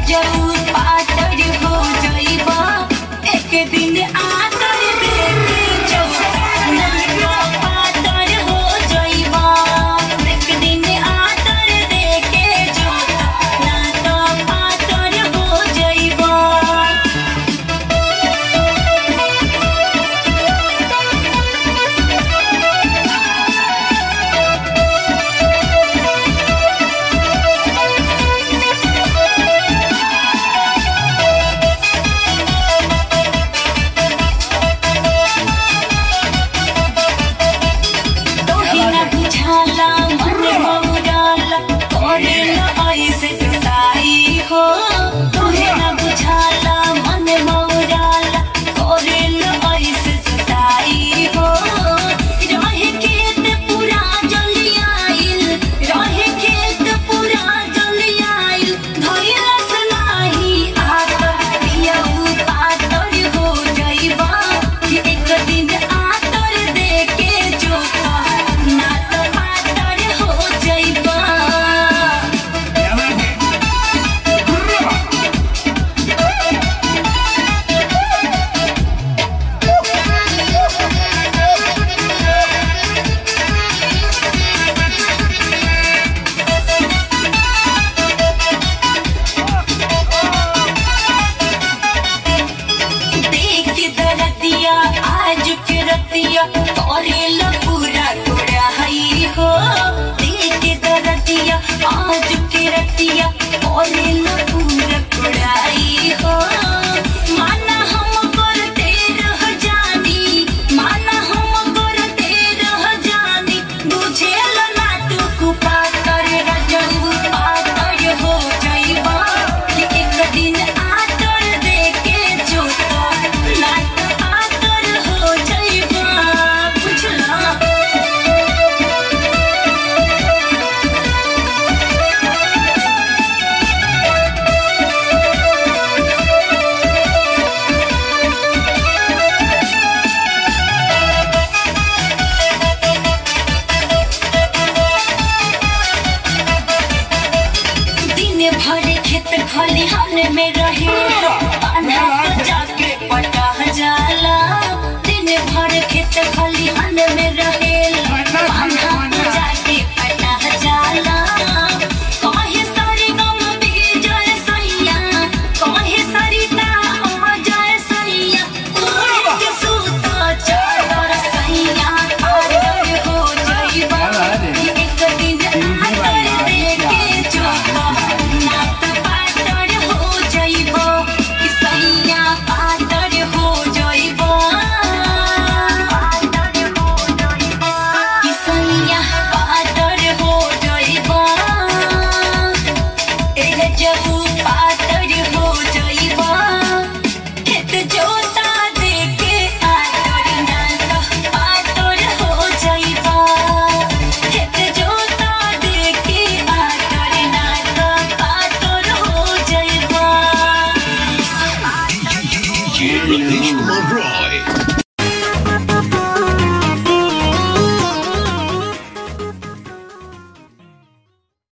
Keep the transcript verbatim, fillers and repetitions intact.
रजऊ पातर हो जाइबा एक दिन आतर देखे चौथा ना तो पातर हो जाइबा एक दिन आतर देखे चौथा ना तो पातर हो जाइबा। आज के रतिया और पूरा कुड़ाई हो माना हम करते रह जानी माना हम करते रह जानी बुझे ना तू कुपा कर रजऊ पातर हो जाइबा एक दिन आतर देके जोता ना पातर हो जाइबा बुझला। भरे खेत खलिहान में रहे पाना जाके पटा जाला दिन भर खेत खलिहान में रहे पाना जाके पटा जाला कहे सारी गम बीजल सैया कहे सरिता आ जाए सैया उड़ के सूता चादर सैया पातर हो जाइबा एक दिन आतर देके जोता Release my ride.